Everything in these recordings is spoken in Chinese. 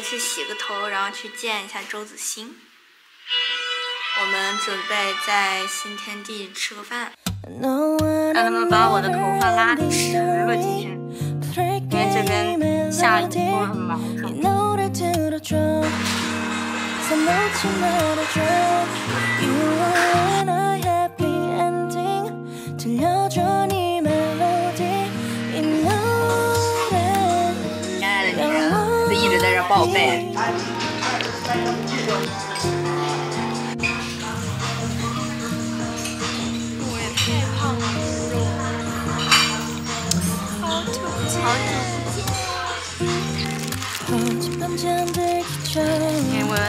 去洗个头，然后去见一下周子欣。我们准备在新天地吃个饭，让他们把我的头发拉直了。今天，因为这边下雨，风很毛腾。亲爱的女人，就一直在这报备。给我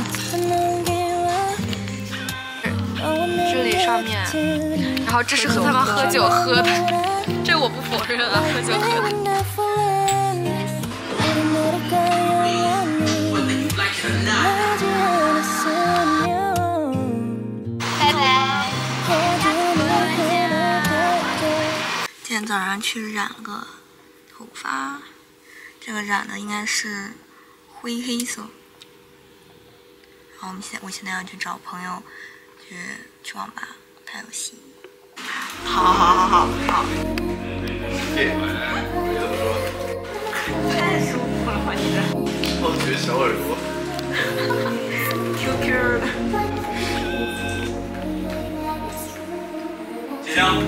这里上面，然后这是和他们喝酒喝的，这我不否认啊，喝酒喝的。拜拜。今天早上去染个头发，这个染的应该是灰黑色。然后我现在要去找朋友去网吧打游戏。好。太舒服了吧你这。我觉得小耳朵。QQ 的。即将。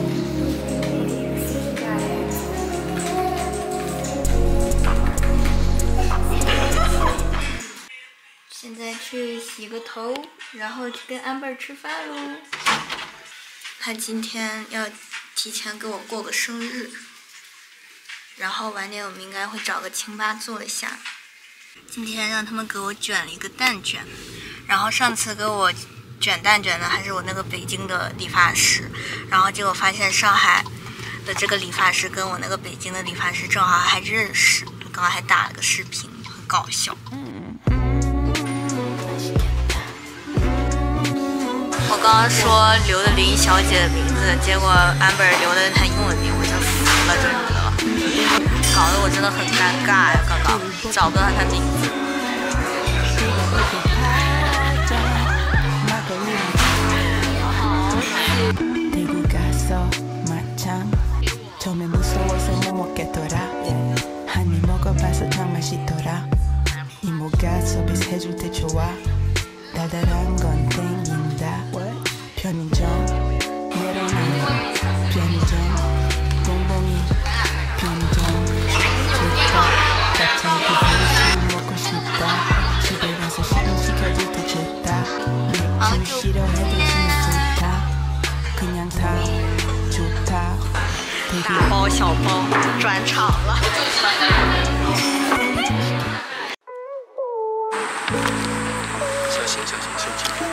现在去洗个头，然后去跟 Amber 吃饭喽。他今天要提前给我过个生日，然后晚点我们应该会找个清吧坐一下。今天让他们给我卷了一个蛋卷，然后上次给我卷蛋卷的还是我那个北京的理发师，然后结果发现上海的这个理发师跟我那个北京的理发师正好还认识，刚刚还打了个视频，很搞笑。我刚刚说留的林小姐的名字，结果 Amber 留的她英文名，我真服了，真的，搞得我真的很尴尬呀！刚刚找不到她名字。大包小包转场了。 小心，小心。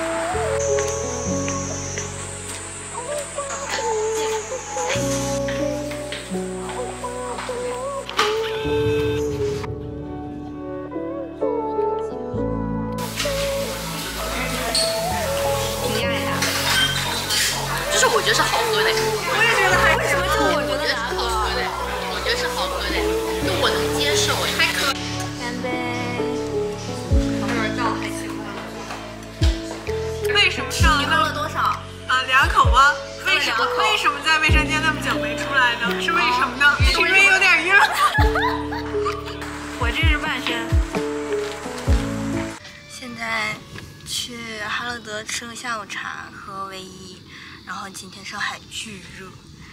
挺爱的， 就是我觉得是好喝的。 我也觉得还行，就我觉得难喝。 我觉得是好喝的，就我能接受，还可以。 干杯！有人叫我还行吗？ 为什么上你喝了多少？ 啊2口吗？为 2口什么在卫生间那么久没出来呢？是为什么呢？是因为有点晕。 我这是半身。现在去哈乐德吃个下午茶，喝唯一。然后今天上海巨热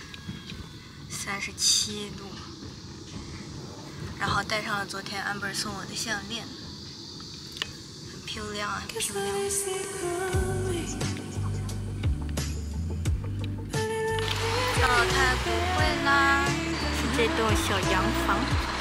，37度。然后戴上了昨天 Amber 送我的项链，很漂亮啊，很漂亮。跳太不会啦，是这栋小洋房。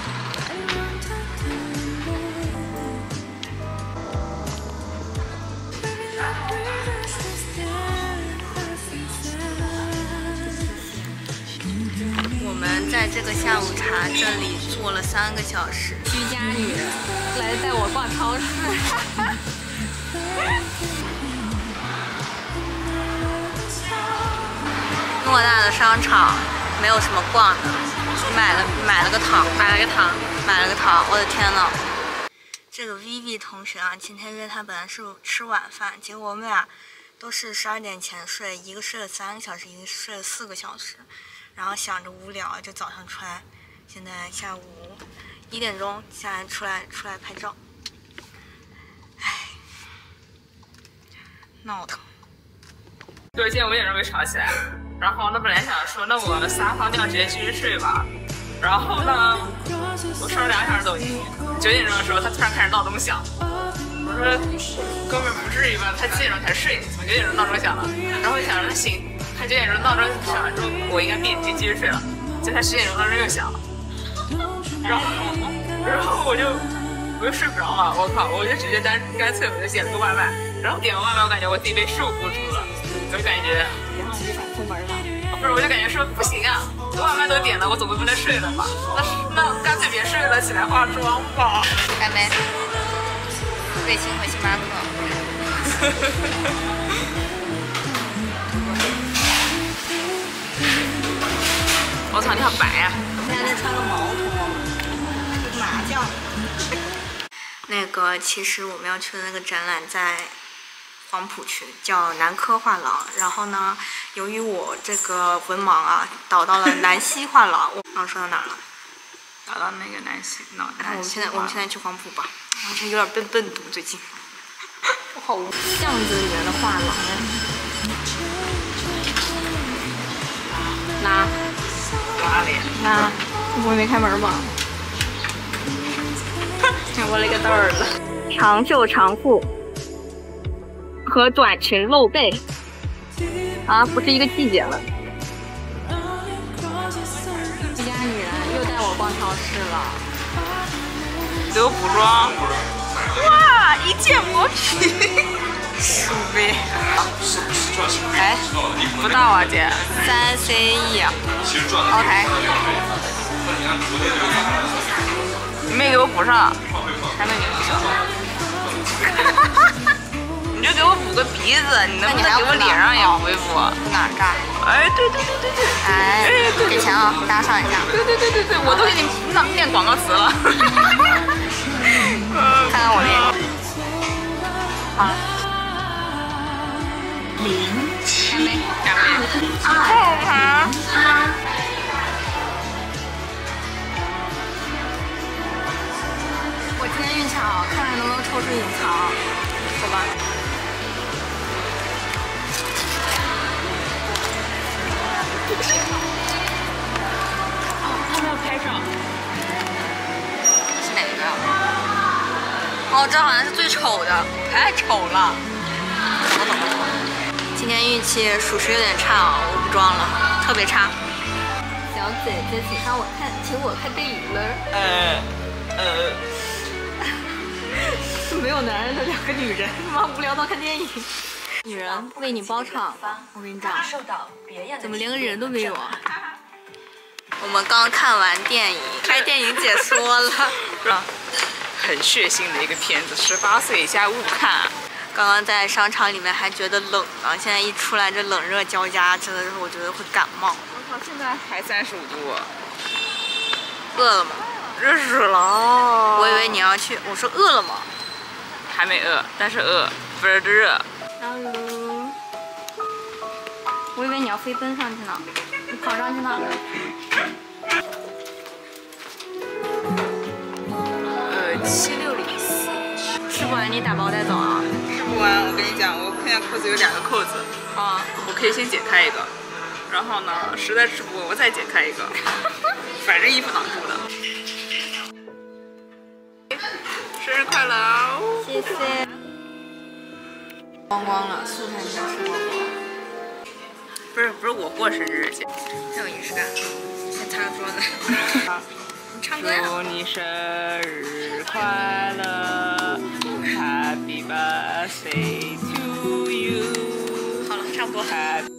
我们在这个下午茶这里坐了3个小时，居家女人来带我逛超市。偌大的商场没有什么逛的，买了个糖，我的天呐！ 这个 Vivi 同学啊，今天约他本来是吃晚饭，结果我们俩都是12点前睡，一个睡了3个小时，一个睡了4个小时，然后想着无聊就早上出来，现在下午1点钟现在出来拍照，唉，闹腾。 对，今天5点钟被吵起来，然后那本来想说，那我撒泡尿直接继续睡吧，然后呢，我刷了2小时抖音，9点钟的时候他突然开始闹钟响，我说哥们儿不至于吧，他7点钟才睡，怎么9点钟闹钟响了？然后我想着那行，他9点钟闹钟响了之后，我应该闭眼睛继续睡了，结果他10点钟闹钟又响了，然后我就睡不着了，我靠，我就直接干脆我就点了个外卖，然后点完外卖我感觉我自己被束缚住了。我就感觉，然后你就想出门了，不是，我就感觉说不行啊，外卖都点了，我总不能睡了吧？那干脆别睡了，起来化妆吧。 干杯！卫青和星巴克。 我操，你好白呀！ 现在穿个毛头，麻将。那个，其实我们要去的那个展览在黄浦区，叫南科画廊。然后呢，由于我这个文盲啊，导到了南溪画廊。我刚刚说到哪儿了？ 导到那个南溪， 我们现在去黄浦吧。完全有点笨读最近。我好无。巷子里面的画廊呀。 哪里？ 啊，不会没开门吧？我勒个豆儿了！长袖长裤和短裙露背啊，不是一个季节了。这家女人又带我逛超市了。 留补妆，哇，一件磨皮，鼠呗。哎，不到啊，姐。 3CE。OK。 你没给我补上，还没给我补上。你就给我补个鼻子，你能不能给我脸上也补一补？ 补哪儿这儿？ 哎，对。 哎，给钱啊，搭上一下。 对，我都给你念广告词了。 看看我脸。好了。 07。干杯！ 我今天运气好，看看能不能抽出隐藏，走吧。 他们要拍照。 是哪个？哦，这好像是最丑的，太丑了。今天运气属实有点差啊，我不装了，特别差。小姐姐，请我看电影了。没有男人的2个女人，他妈无聊到看电影。女人为你包场，我跟你讲，怎么连个人都没有啊？我们刚看完电影，开电影解说了。 很血腥的一个片子，18岁以下勿看。 刚刚在商场里面还觉得冷呢，现在一出来这冷热交加，真的是我觉得会感冒。 我操，现在还35度。 饿了吗？ 热死了！ 我以为你要去，我说饿了吗？ 还没饿，但是饿，倍儿的热。 Hello， 我以为你要飞奔上去呢，你跑上去呢。 7604。 吃不完你打包带走啊？ 吃不完，我跟你讲，我看见裤子有2个扣子， 啊， 我可以先解开一个，然后呢，实在吃不完我再解开一个，反正衣服挡住了。生日快乐哦！ 谢谢。光光了，素菜你想吃光光？ 不是我过生日，姐， 太有仪式感了。先擦桌子。你唱歌呀？ 祝你生日快乐 ，Happy birthday to you。 好了，差不多。